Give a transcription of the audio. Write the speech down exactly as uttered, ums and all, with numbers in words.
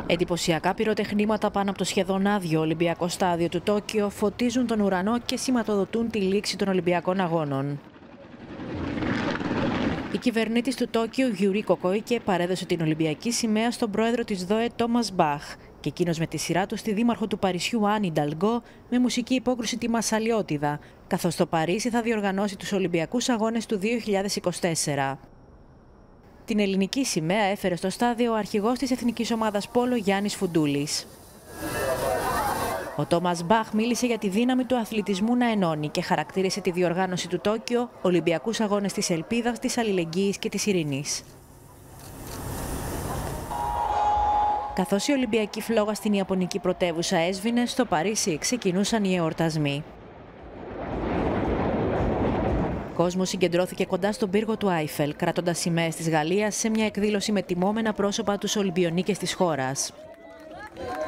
Εντυπωσιακά πυροτεχνήματα πάνω από το σχεδόν άδειο Ολυμπιακό στάδιο του Τόκιο φωτίζουν τον ουρανό και σηματοδοτούν τη λήξη των Ολυμπιακών Αγώνων. Η κυβερνήτης του Τόκιο, Γιουρίκο Κόικε, παρέδωσε την Ολυμπιακή σημαία στον πρόεδρο της ΔΟΕ, Τόμας Μπαχ, και εκείνος με τη σειρά του στη δήμαρχο του Παρισιού, Άννη Νταλγκό, με μουσική υπόκρουση τη Μασσαλιώτιδα, καθώς το Παρίσι θα διοργανώσει τους Ολυμπιακούς Αγώνες του δύο χιλιάδες είκοσι τέσσερα. Την ελληνική σημαία έφερε στο στάδιο ο αρχηγός της Εθνικής Ομάδας Πόλο, Γιάννης Φουντούλης. Ο Τόμας Μπαχ μίλησε για τη δύναμη του αθλητισμού να ενώνει και χαρακτήρισε τη διοργάνωση του Τόκιο Ολυμπιακούς Αγώνες της Ελπίδας, της Αλληλεγγύης και της Ειρήνης. Καθώς η Ολυμπιακή φλόγα στην Ιαπωνική πρωτεύουσα έσβηνε, στο Παρίσι ξεκινούσαν οι εορτασμοί. Ο κόσμος συγκεντρώθηκε κοντά στον πύργο του Άιφελ, κρατώντας σημαίες της Γαλλίας σε μια εκδήλωση με τιμώμενα πρόσωπα τους Ολυμπιονίκες της χώρας.